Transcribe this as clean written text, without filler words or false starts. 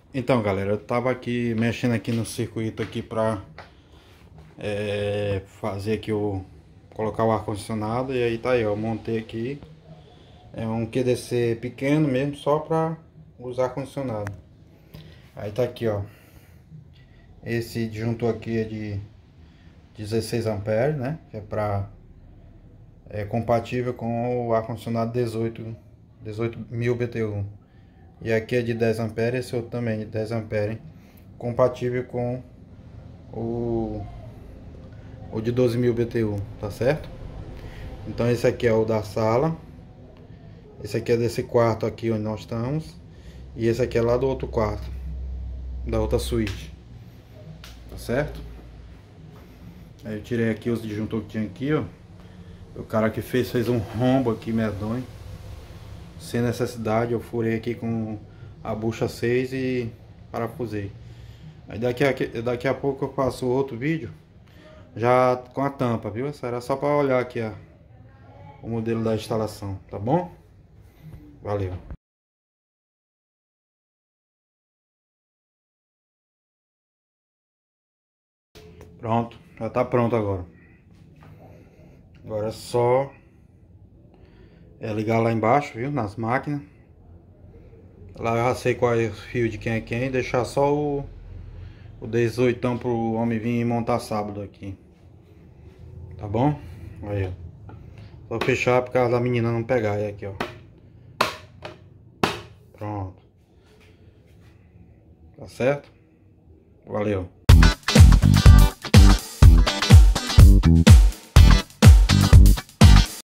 Então, galera, eu tava aqui mexendo aqui no circuito aqui pra fazer aqui colocar o ar-condicionado. E aí tá aí, ó, eu montei aqui. É um QDC pequeno mesmo, só pra usar ar-condicionado. Aí tá aqui, ó. Esse disjuntor aqui é de 16 amperes, né? Que é compatível com o ar-condicionado 18.000 BTU. E aqui é de 10 amperes, esse outro também de 10 amperes, compatível com o, o de 12.000 BTU, tá certo? Então esse aqui é o da sala, esse aqui é desse quarto aqui onde nós estamos, e esse aqui é lá do outro quarto, da outra suíte, tá certo? Aí eu tirei aqui os disjuntores que tinha aqui, ó. O cara que fez um rombo aqui medonho, sem necessidade. Eu furei aqui com a bucha 6 e parafusei. Aí daqui a pouco eu faço outro vídeo já com a tampa, viu? Essa era só para olhar aqui o modelo da instalação, tá bom? Valeu. Pronto, já tá pronto agora. Agora é só ligar lá embaixo, viu? Nas máquinas. Lá eu já sei qual é o fio de quem é quem. Deixar só o 18 pro homem vir montar sábado aqui. Tá bom? Aí, ó. Só fechar por causa da menina não pegar. Aí aqui, ó. Pronto. Tá certo? Valeu.